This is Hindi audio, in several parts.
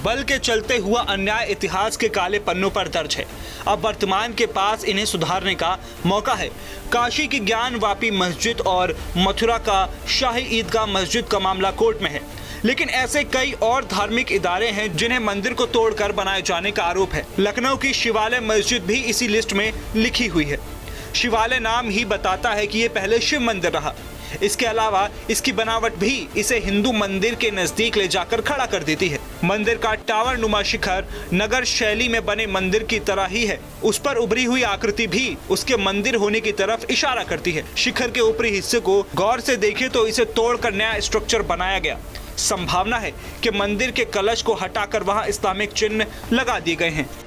बल के चलते हुआ अन्याय इतिहास के काले पन्नों पर दर्ज है। अब वर्तमान के पास इन्हें सुधारने का मौका है। काशी की ज्ञान वापी मस्जिद और मथुरा का शाही ईदगाह मस्जिद का मामला कोर्ट में है, लेकिन ऐसे कई और धार्मिक इदारे हैं जिन्हें मंदिर को तोड़कर बनाए जाने का आरोप है। लखनऊ की शिवालय मस्जिद भी इसी लिस्ट में लिखी हुई है। शिवालय नाम ही बताता है कि ये पहले शिव मंदिर रहा। इसके अलावा इसकी बनावट भी इसे हिंदू मंदिर के नजदीक ले जाकर खड़ा कर देती है। मंदिर का टावर नुमा शिखर नगर शैली में बने मंदिर की तरह ही है। उस पर उभरी हुई आकृति भी उसके मंदिर होने की तरफ इशारा करती है। शिखर के ऊपरी हिस्से को गौर से देखें तो इसे तोड़कर नया स्ट्रक्चर बनाया गया। संभावना है कि मंदिर के कलश को हटाकर वहां इस्लामिक चिन्ह लगा दिए गए हैं।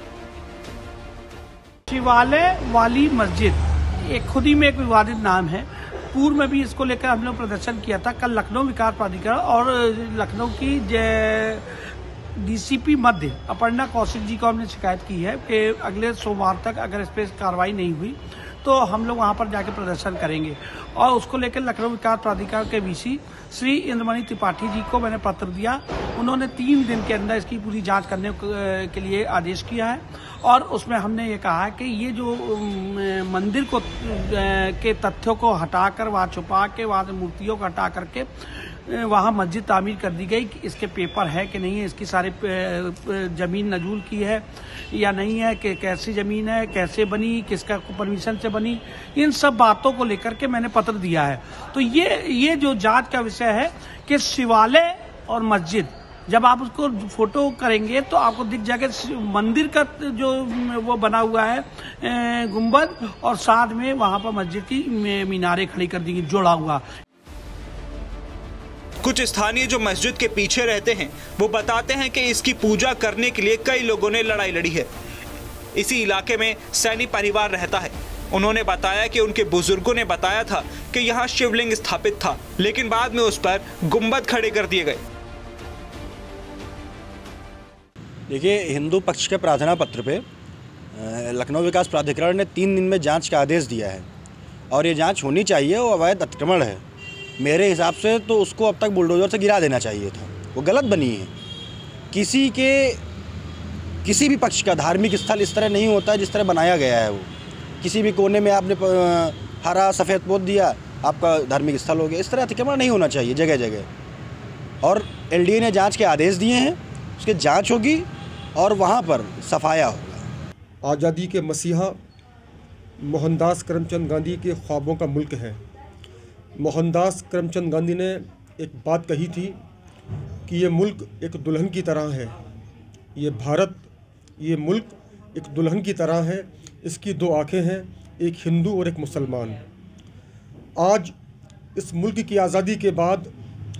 शिवालय वाली मस्जिद एक खुद ही में एक विवादित नाम है। पूर्व में भी इसको लेकर हम लोग प्रदर्शन किया था। कल लखनऊ विकास प्राधिकरण और लखनऊ की डीसीपी मध्य अपर्णा कौशिक जी को हमने शिकायत की है कि अगले सोमवार तक अगर इस पर कार्रवाई नहीं हुई तो हम लोग वहां पर जाके प्रदर्शन करेंगे। और उसको लेकर लखनऊ विकास प्राधिकरण के वीसी श्री इंद्रमणि त्रिपाठी जी को मैंने पत्र दिया। उन्होंने 3 दिन के अंदर इसकी पूरी जांच करने के लिए आदेश किया है और उसमें हमने ये कहा है कि ये जो मंदिर को के तथ्यों को हटाकर वहाँ छुपा के वहाँ से मूर्तियों को हटा करके वहाँ मस्जिद तामीर कर दी गई कि इसके पेपर है कि नहीं है, इसकी सारी जमीन नजूल की है या नहीं है, कि कैसी जमीन है, कैसे बनी, किसका परमिशन से बनी, इन सब बातों को लेकर के मैंने पत्र दिया है। तो ये जो जांच का विषय है कि शिवालय और मस्जिद, जब आप उसको फोटो करेंगे तो आपको दिख जाएगा मंदिर का जो वो बना हुआ है गुंबद और साथ में वहां पर मस्जिद की मीनारें खड़ी कर दी, जोड़ा हुआ। कुछ स्थानीय जो मस्जिद के पीछे रहते हैं वो बताते हैं कि इसकी पूजा करने के लिए कई लोगों ने लड़ाई लड़ी है। इसी इलाके में सैनी परिवार रहता है। उन्होंने बताया कि उनके बुजुर्गों ने बताया था कि यहाँ शिवलिंग स्थापित था, लेकिन बाद में उस पर गुंबद खड़े कर दिए गए। देखिए, हिंदू पक्ष के प्रार्थना पत्र पे लखनऊ विकास प्राधिकरण ने 3 दिन में जांच का आदेश दिया है और ये जांच होनी चाहिए। वो अवैध अतिक्रमण है मेरे हिसाब से, तो उसको अब तक बुलडोजर से गिरा देना चाहिए था। वो गलत बनी है। किसी भी पक्ष का धार्मिक स्थल इस तरह नहीं होता है जिस तरह बनाया गया है। वो किसी भी कोने में आपने हरा सफ़ेद पोत दिया, आपका धार्मिक स्थल हो गया। इस तरह अतिक्रमण नहीं होना चाहिए जगह जगह। और एलडीए ने जांच के आदेश दिए हैं, उसकी जांच होगी और वहाँ पर सफाया होगा। आज़ादी के मसीहा मोहनदास करमचंद गांधी के ख्वाबों का मुल्क है। मोहनदास करमचंद गांधी ने एक बात कही थी कि ये मुल्क एक दुल्हन की तरह है। ये भारत, ये मुल्क एक दुल्हन की तरह है। इसकी 2 आँखें हैं, एक हिंदू और एक मुसलमान। आज इस मुल्क की आज़ादी के बाद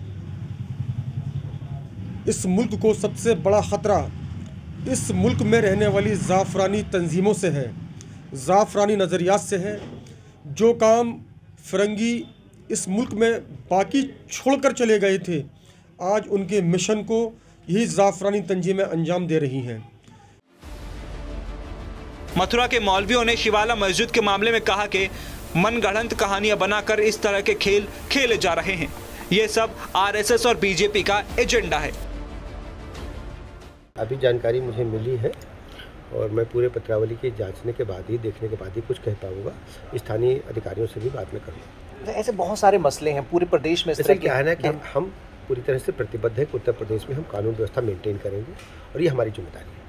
इस मुल्क को सबसे बड़ा ख़तरा इस मुल्क में रहने वाली ज़ाफ़रानी तंजीमों से है, ज़ाफ़रानी नज़रियात से है। जो काम फ़िरंगी इस मुल्क में बाकी छोड़कर चले गए थे, आज उनके मिशन को यही ज़ाफ़रानी तंजीमें अंजाम दे रही हैं। मथुरा के मौलवियों ने शिवाला मस्जिद के मामले में कहा कि मनगढ़ंत कहानियां बनाकर इस तरह के खेल खेले जा रहे हैं। ये सब आरएसएस और बीजेपी का एजेंडा है। अभी जानकारी मुझे मिली है और मैं पूरे पत्रावली की जांचने के बाद ही, देखने के बाद ही कुछ कह पाऊंगा। स्थानीय अधिकारियों से भी बात में करूँगा। ऐसे बहुत सारे मसले हैं पूरे प्रदेश में। ऐसा क्या है ना कि हम पूरी तरह से प्रतिबद्ध है कि उत्तर प्रदेश में हम कानून व्यवस्था मेंटेन करेंगे और ये हमारी जिम्मेदारी है।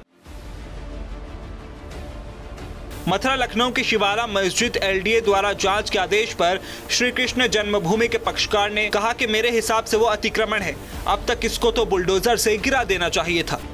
मथुरा लखनऊ की शिवाला मस्जिद एलडीए द्वारा जांच के आदेश पर श्री कृष्ण जन्मभूमि के पक्षकार ने कहा कि मेरे हिसाब से वो अतिक्रमण है। अब तक इसको तो बुलडोजर से गिरा देना चाहिए था।